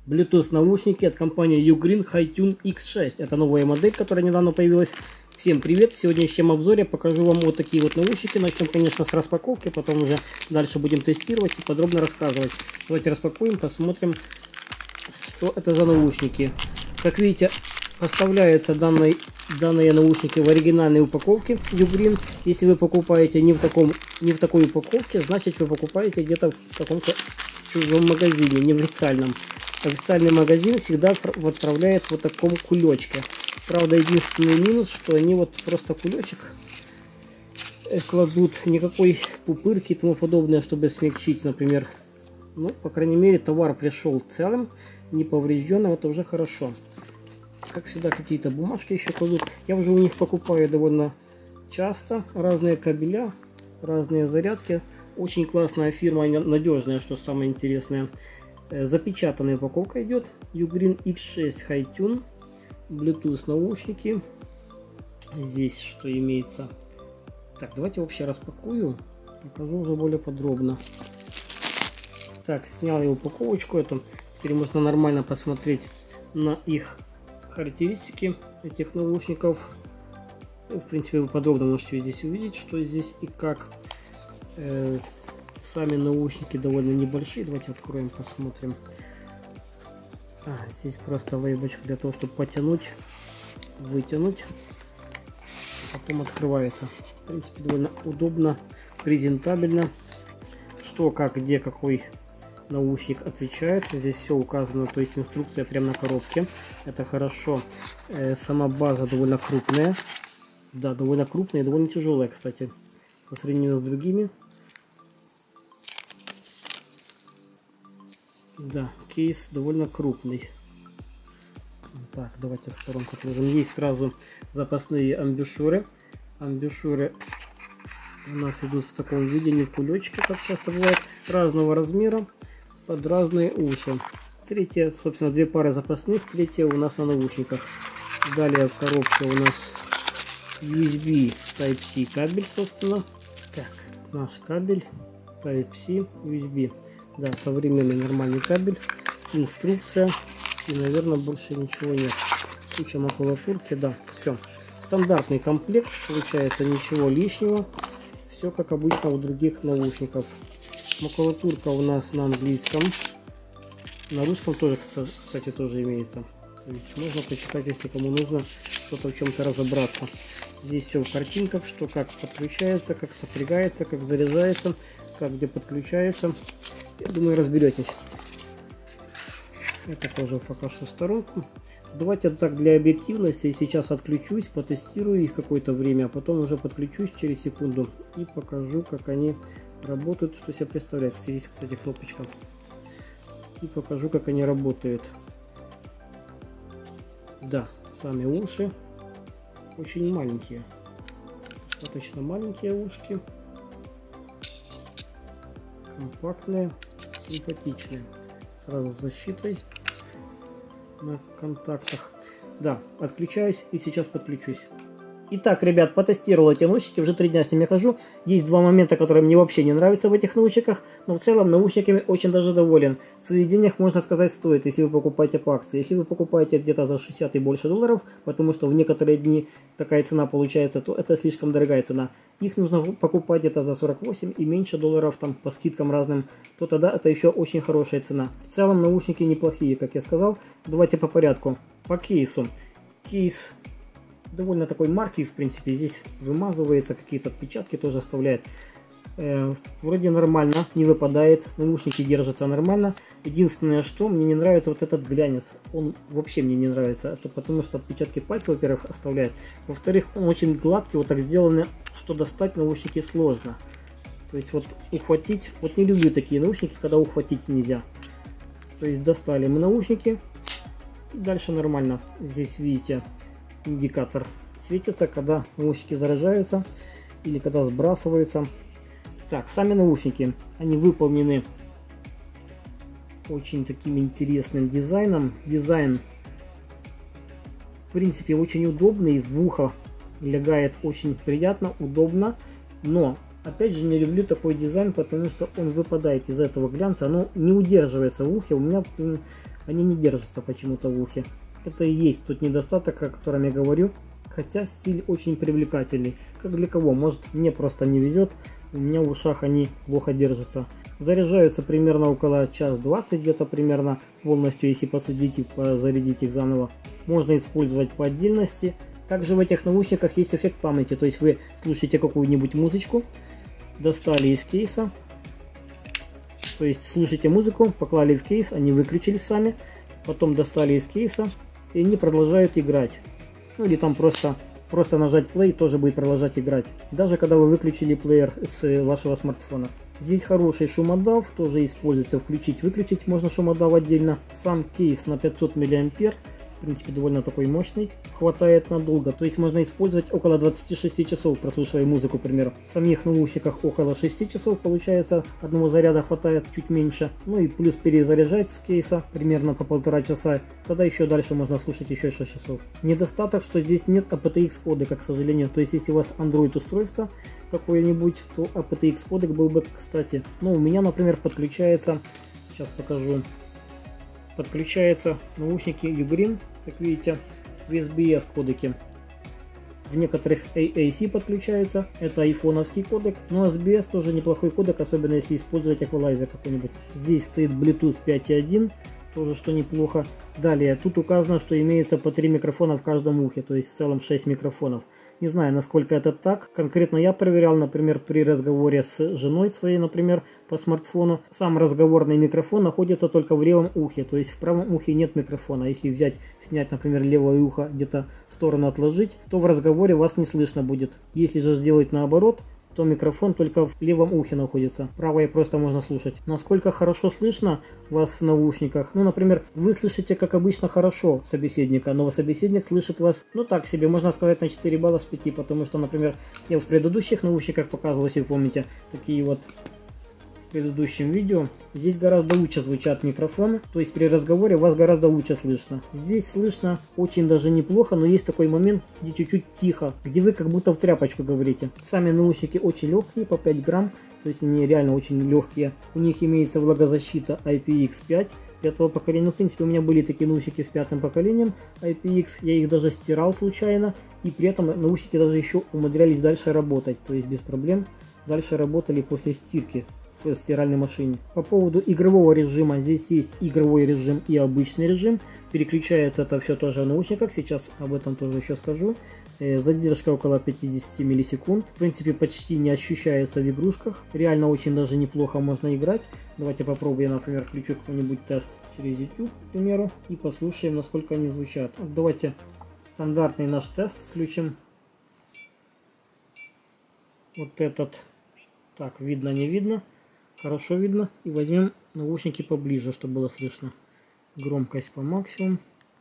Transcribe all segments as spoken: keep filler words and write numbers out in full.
Bluetooth наушники от компании Ugreen HiTune икс шесть. Это новая модель, которая недавно появилась. Всем привет! В сегодняшнем обзоре покажу вам вот такие вот наушники. Начнем, конечно, с распаковки, потом уже дальше будем тестировать и подробно рассказывать. Давайте распакуем, посмотрим, что это за наушники. Как видите, поставляются данные, данные наушники в оригинальной упаковке Ugreen. Если вы покупаете не в, таком, не в такой упаковке, значит вы покупаете где-то в каком-то чужом магазине, не в официальном. Официальный магазин всегда отправляет вот таком кулечке. Правда, единственный минус, что они вот просто кулечек кладут, никакой пупырки и тому подобное, чтобы смягчить, например. Ну, по крайней мере, товар пришел целым, не поврежденным, это уже хорошо. Как всегда, какие-то бумажки еще кладут. Я уже у них покупаю довольно часто. Разные кабеля, разные зарядки. Очень классная фирма, надежная, что самое интересное. Запечатанная упаковка идет. Ugreen икс шесть HiTune. Bluetooth наушники. Здесь что имеется. Так, давайте вообще распакую. Покажу уже более подробно. Так, снял я упаковочку эту. Теперь можно нормально посмотреть на их характеристики этих наушников. В принципе, вы подробно можете здесь увидеть, что здесь и как. Э, сами наушники довольно небольшие. Давайте откроем, посмотрим. А, здесь просто лейбочка для того, чтобы потянуть, вытянуть. Потом открывается. В принципе, довольно удобно, презентабельно. Что, как, где, какой наушник отвечает. Здесь все указано, то есть инструкция прямо на коробке. Это хорошо. Э, сама база довольно крупная. Да, довольно крупная и довольно тяжелая, кстати, по сравнению с другими. Да, кейс довольно крупный. Так, давайте в сторонку отложим. Есть сразу запасные амбушюры. Амбушюры у нас идут в таком виде, не в кулечке, как часто бывает, разного размера, под разные уши. Третья, собственно, две пары запасных, третья у нас на наушниках. Далее в коробке у нас ю эс би Type-C кабель, собственно. Так, наш кабель Type-C ю эс би. Да, современный нормальный кабель, инструкция и, наверное, больше ничего нет. Куча макулатурки, да, все. Стандартный комплект, получается, ничего лишнего. Все как обычно у других наушников. Макулатурка у нас на английском. На русском тоже, кстати, тоже имеется. То есть можно почитать, если кому нужно что-то в чем-то разобраться. Здесь все в картинках, что как подключается, как сопрягается, как заряжается, как где подключается. Я думаю, разберетесь. Это тоже покажу в сторонку. Давайте так для объективности сейчас отключусь, потестирую их какое-то время, а потом уже подключусь через секунду и покажу, как они работают, что себя представляет. Здесь, кстати, кнопочка. И покажу, как они работают. Да, сами уши очень маленькие. Достаточно маленькие ушки. Компактные, симпатичные. Сразу с защитой на контактах. Да, отключаюсь и сейчас подключусь. Итак, ребят, потестировал эти наушники, уже три дня с ними хожу. Есть два момента, которые мне вообще не нравятся в этих наушниках, но в целом наушниками очень даже доволен. Своих денег, можно сказать, стоит, если вы покупаете по акции. Если вы покупаете где-то за шестьдесят и больше долларов, потому что в некоторые дни такая цена получается, то это слишком дорогая цена. Их нужно покупать где-то за сорок восемь и меньше долларов, там по скидкам разным, то тогда это еще очень хорошая цена. В целом наушники неплохие, как я сказал. Давайте по порядку. По кейсу. Кейс довольно такой марки, в принципе, здесь вымазывается, какие-то отпечатки тоже оставляет. Э, вроде нормально, не выпадает, наушники держатся нормально. Единственное, что мне не нравится вот этот глянец, он вообще мне не нравится. Это потому что отпечатки пальцев, во-первых, оставляет. Во-вторых, он очень гладкий, вот так сделано, что достать наушники сложно. То есть вот ухватить, вот не люблю такие наушники, когда ухватить нельзя. То есть достали мы наушники, дальше нормально. Здесь видите, индикатор светится, когда наушники заряжаются или когда сбрасываются. Так, сами наушники, они выполнены очень таким интересным дизайном. Дизайн, в принципе, очень удобный, в ухо лягает очень приятно, удобно, но опять же не люблю такой дизайн, потому что он выпадает из этого глянца, оно не удерживается в ухе. У меня они не держатся почему-то в ухе. Это и есть тот недостаток, о котором я говорю. Хотя стиль очень привлекательный. Как для кого? Может, мне просто не везет. У меня в ушах они плохо держатся. Заряжаются примерно около час двадцать где-то примерно полностью, если посадить и зарядить их заново. Можно использовать по отдельности. Также в этих наушниках есть эффект памяти. То есть вы слушаете какую-нибудь музычку, достали из кейса. То есть слушаете музыку, поклали в кейс, они выключились сами. Потом достали из кейса и они продолжают играть. Ну или там просто, просто нажать play, тоже будет продолжать играть. Даже когда вы выключили плеер с вашего смартфона. Здесь хороший шумодав, тоже используется. Включить-выключить можно шумодав отдельно. Сам кейс на пятьсот миллиампер. В принципе, довольно такой мощный. Хватает надолго. То есть можно использовать около двадцати шести часов, прослушивая музыку, к примеру. В самих наушниках около шести часов получается. Одного заряда хватает чуть меньше. Ну и плюс перезаряжать с кейса примерно по полтора часа. Тогда еще дальше можно слушать еще шесть часов. Недостаток, что здесь нет эй пи ти экс кодека, к сожалению. То есть если у вас Android устройство какое-нибудь, то эй пи ти экс кодек был бы, кстати. Ну, у меня, например, подключается, сейчас покажу, подключается наушники Ugreen, как видите, в ю эс би эс кодеке. В некоторых эй эй си подключается, это айфоновский кодек, но эс би эс тоже неплохой кодек, особенно если использовать эквалайзер какой-нибудь. Здесь стоит Bluetooth пять и один, тоже что неплохо. Далее, тут указано, что имеется по три микрофона в каждом ухе, то есть в целом шесть микрофонов. Не знаю, насколько это так. Конкретно я проверял, например, при разговоре с женой своей, например, по смартфону. Сам разговорный микрофон находится только в левом ухе, то есть в правом ухе нет микрофона. Если взять, снять, например, левое ухо, где-то в сторону отложить, то в разговоре вас не слышно будет. Если же сделать наоборот, то микрофон только в левом ухе находится. Правое просто можно слушать. Насколько хорошо слышно вас в наушниках? Ну, например, вы слышите, как обычно, хорошо собеседника, но собеседник слышит вас, ну, так себе, можно сказать, на четыре балла с пяти, потому что, например, я в предыдущих наушниках показывал, если вы помните, такие вот в предыдущем видео. Здесь гораздо лучше звучат микрофоны, то есть при разговоре вас гораздо лучше слышно. Здесь слышно очень даже неплохо, но есть такой момент, где чуть-чуть тихо, где вы как будто в тряпочку говорите. Сами наушники очень легкие, по пять грамм, то есть они реально очень легкие. У них имеется влагозащита ай пи икс пять пятого поколения. Ну, в принципе, у меня были такие наушники с пятым поколением ай пи икс, я их даже стирал случайно, и при этом наушники даже еще умудрялись дальше работать, то есть без проблем дальше работали после стирки в стиральной машине. По поводу игрового режима, здесь есть игровой режим и обычный режим. Переключается это все тоже в наушниках, сейчас об этом тоже еще скажу. Задержка около пятидесяти миллисекунд. В принципе, почти не ощущается в игрушках. Реально очень даже неплохо можно играть. Давайте попробуем, например, включу какой-нибудь тест через YouTube, к примеру, и послушаем, насколько они звучат. Давайте стандартный наш тест включим. Вот этот. Так, видно, не видно. Хорошо видно. И возьмем наушники поближе, чтобы было слышно. Громкость по максимуму.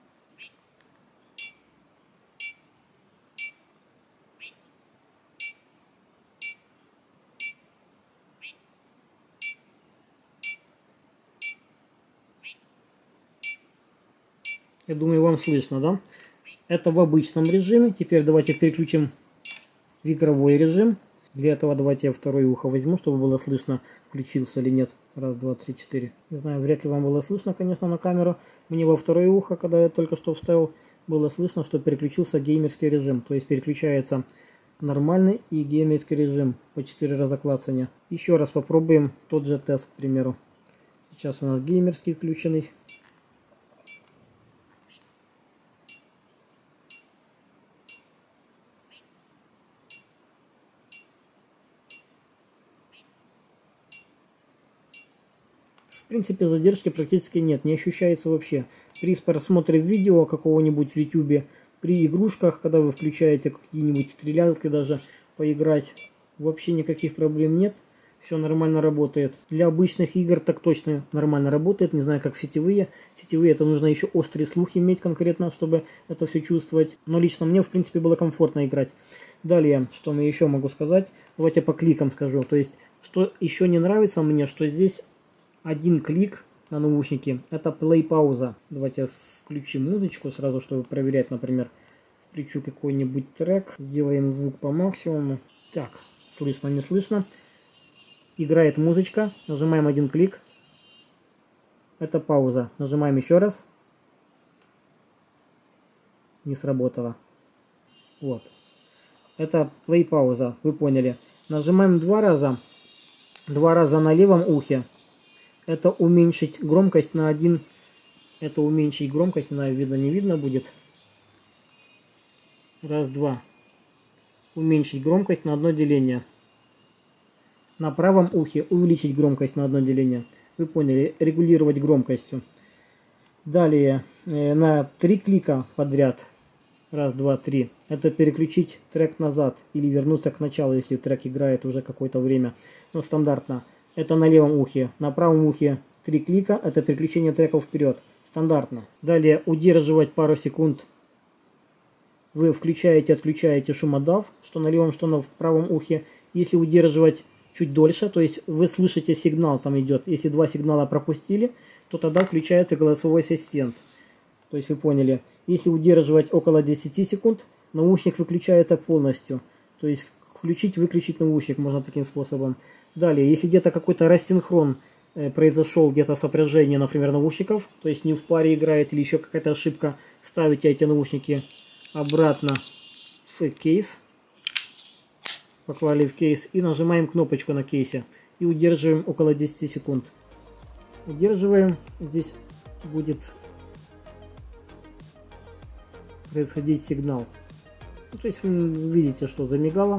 Я думаю, вам слышно, да? Это в обычном режиме. Теперь давайте переключим в игровой режим. Для этого давайте я второе ухо возьму, чтобы было слышно, включился или нет. Раз, два, три, четыре. Не знаю, вряд ли вам было слышно, конечно, на камеру. Мне во второе ухо, когда я только что вставил, было слышно, что переключился геймерский режим. То есть переключается нормальный и геймерский режим по четыре раза клацания. Еще раз попробуем тот же тест, к примеру. Сейчас у нас геймерский включенный. В принципе, задержки практически нет, не ощущается вообще. При просмотре видео какого-нибудь в YouTube, при игрушках, когда вы включаете какие-нибудь стрелялки даже поиграть, вообще никаких проблем нет. Все нормально работает. Для обычных игр так точно нормально работает. Не знаю, как сетевые. Сетевые это нужно еще острый слух иметь конкретно, чтобы это все чувствовать. Но лично мне, в принципе, было комфортно играть. Далее, что я еще могу сказать. Давайте по кликам скажу. То есть, что еще не нравится мне, что здесь один клик на наушники. Это play-пауза. Давайте включим музычку сразу, чтобы проверять, например. Включу какой-нибудь трек. Сделаем звук по максимуму. Так, слышно, не слышно. Играет музычка. Нажимаем один клик. Это пауза. Нажимаем еще раз. Не сработало. Вот. Это play пауза. Вы поняли. Нажимаем два раза. Два раза на левом ухе. Это уменьшить громкость на один. Это уменьшить громкость. Она видно, не видно будет. Раз, два. Уменьшить громкость на одно деление. На правом ухе увеличить громкость на одно деление. Вы поняли. Регулировать громкостью. Далее. Э, на три клика подряд. Раз, два, три. Это переключить трек назад. Или вернуться к началу, если трек играет уже какое-то время. Но стандартно. Это на левом ухе. На правом ухе три клика. Это переключение треков вперед. Стандартно. Далее удерживать пару секунд. Вы включаете, отключаете шумодав, что на левом, что на правом ухе. Если удерживать чуть дольше, то есть вы слышите сигнал там идет. Если два сигнала пропустили, то тогда включается голосовой ассистент. То есть вы поняли. Если удерживать около десяти секунд, наушник выключается полностью. То есть включить-выключить наушник можно таким способом. Далее, если где-то какой-то рассинхрон э, произошел, где-то сопряжение, например, наушников, то есть не в паре играет или еще какая-то ошибка, ставите эти наушники обратно в кейс. Поклали в кейс и нажимаем кнопочку на кейсе. И удерживаем около десяти секунд. Удерживаем. Здесь будет происходить сигнал. Ну, то есть вы видите, что замигало.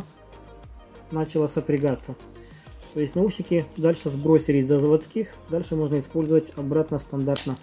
Начало сопрягаться. То есть наушники дальше сбросились до заводских. Дальше можно использовать обратно стандартно.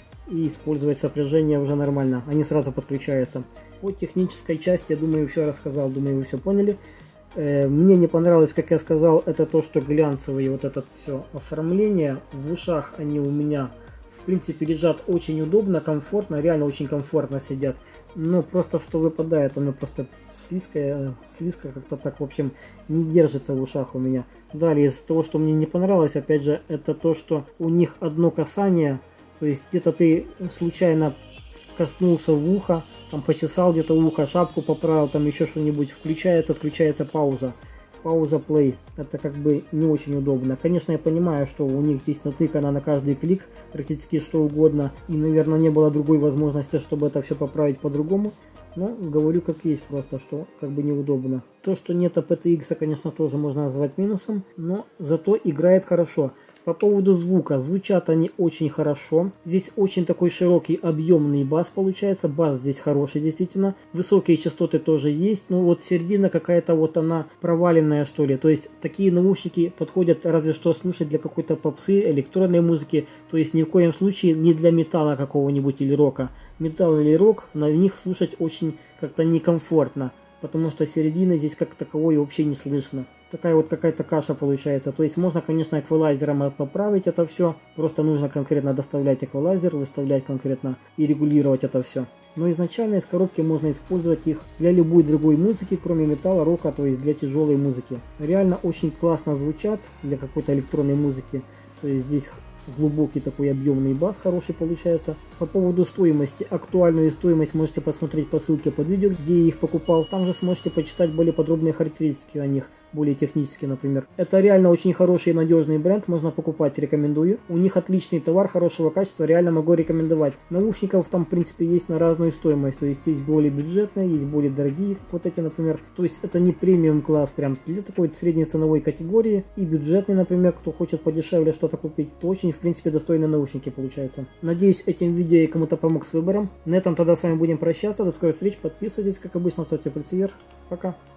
И использовать сопряжение уже нормально. Они сразу подключаются. По технической части, я думаю, все рассказал. Думаю, вы все поняли. Э, мне не понравилось, как я сказал, это то, что глянцевые вот это все оформление. В ушах они у меня, в принципе, лежат очень удобно, комфортно. Реально очень комфортно сидят. Но просто что выпадает, оно просто слизкое, слизко как-то так, в общем, не держится в ушах у меня. Далее, из-за того, что мне не понравилось, опять же, это то, что у них одно касание. То есть где-то ты случайно коснулся в ухо, там почесал где-то ухо, шапку поправил, там еще что-нибудь, включается, включается пауза. Пауза play. Это как бы не очень удобно. Конечно, я понимаю, что у них здесь натыкано на каждый клик практически что угодно. И, наверное, не было другой возможности, чтобы это все поправить по-другому. Но говорю как есть просто, что как бы неудобно. То, что нет эй пи ти экс, конечно, тоже можно назвать минусом. Но зато играет хорошо. По поводу звука. Звучат они очень хорошо. Здесь очень такой широкий, объемный бас получается. Бас здесь хороший, действительно. Высокие частоты тоже есть. Но вот середина какая-то вот она проваленная, что ли. То есть такие наушники подходят разве что слушать для какой-то попсы, электронной музыки. То есть ни в коем случае не для металла какого-нибудь или рока. Металл или рок, на них слушать очень как-то некомфортно. Потому что середины здесь как таковой вообще не слышно. Такая вот какая-то каша получается. То есть можно, конечно, эквалайзером поправить это все. Просто нужно конкретно доставлять эквалайзер, выставлять конкретно и регулировать это все. Но изначально из коробки можно использовать их для любой другой музыки, кроме металла, рока, то есть для тяжелой музыки. Реально очень классно звучат для какой-то электронной музыки. То есть здесь глубокий такой объемный бас хороший получается. По поводу стоимости, актуальную стоимость можете посмотреть по ссылке под видео, где я их покупал. Там же сможете почитать более подробные характеристики о них, более технические, например. Это реально очень хороший и надежный бренд, можно покупать, рекомендую. У них отличный товар, хорошего качества, реально могу рекомендовать. Наушников там, в принципе, есть на разную стоимость, то есть есть более бюджетные, есть более дорогие, как вот эти, например. То есть это не премиум класс, прям для такой средней ценовой категории. И бюджетный, например, кто хочет подешевле что-то купить, то очень, в принципе, достойные наушники получаются. Надеюсь, этим видео я кому-то помог с выбором. На этом тогда с вами будем прощаться. До скорых встреч, подписывайтесь, как обычно, ставьте пальцы вверх. Пока.